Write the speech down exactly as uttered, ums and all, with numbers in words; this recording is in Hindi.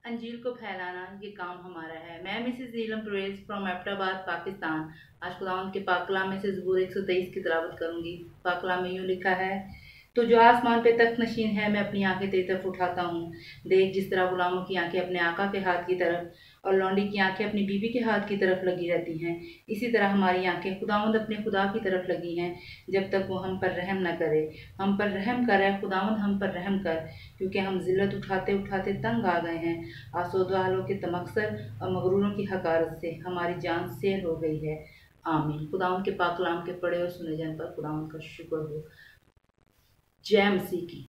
अंजीर को फैलाना ये काम हमारा है। मैं मिसेस नीलम परवेज फ्रॉम एबटाबाद पाकिस्तान आज खुदावंद के पाक कलाम में से ज़बूर एक सौ तेईस की तिलावत करूंगी। पाक कलाम में यूँ लिखा है, तो जो आसमान पे तख्त नशीन है, मैं अपनी आंखें तेरी तरफ उठाता हूँ। देख, जिस तरह गुलामों की आंखें अपने आका के हाथ की तरफ और लौंडी की आंखें अपनी बीवी के हाथ की तरफ लगी रहती हैं, इसी तरह हमारी आंखें खुदावंद अपने खुदा की तरफ लगी हैं, जब तक वो हम पर रहम न करे। हम पर रहम कर खुदावंद, हम पर रहम कर, क्योंकि हम जिल्लत उठाते उठाते तंग आ गए हैं। आसोदा वालों के तमक्सर और मगरूरों की हकारत से हमारी जान सेर हो गई है। आमीन। खुदावंद के पाक कलाम के पढ़े और सुने जाने पर खुदावंद का शुक्र हो। जय मसीह की।